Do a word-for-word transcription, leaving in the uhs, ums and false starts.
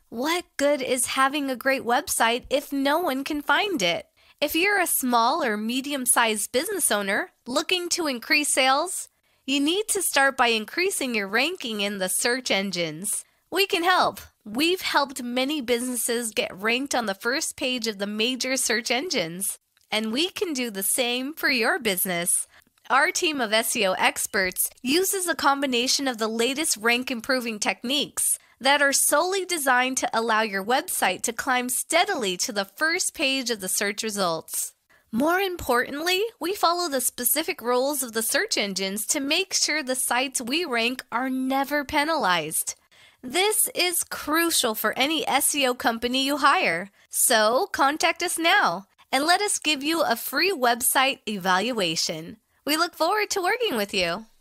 What good is having a great website if no one can find it? If you're a small or medium-sized business owner looking to increase sales, you need to start by increasing your ranking in the search engines. We can help. We've helped many businesses get ranked on the first page of the major search engines, and we can do the same for your business. Our team of S E O experts uses a combination of the latest rank-improving techniques that are solely designed to allow your website to climb steadily to the first page of the search results. More importantly, we follow the specific rules of the search engines to make sure the sites we rank are never penalized. This is crucial for any S E O company you hire. So contact us now and let us give you a free website evaluation. We look forward to working with you.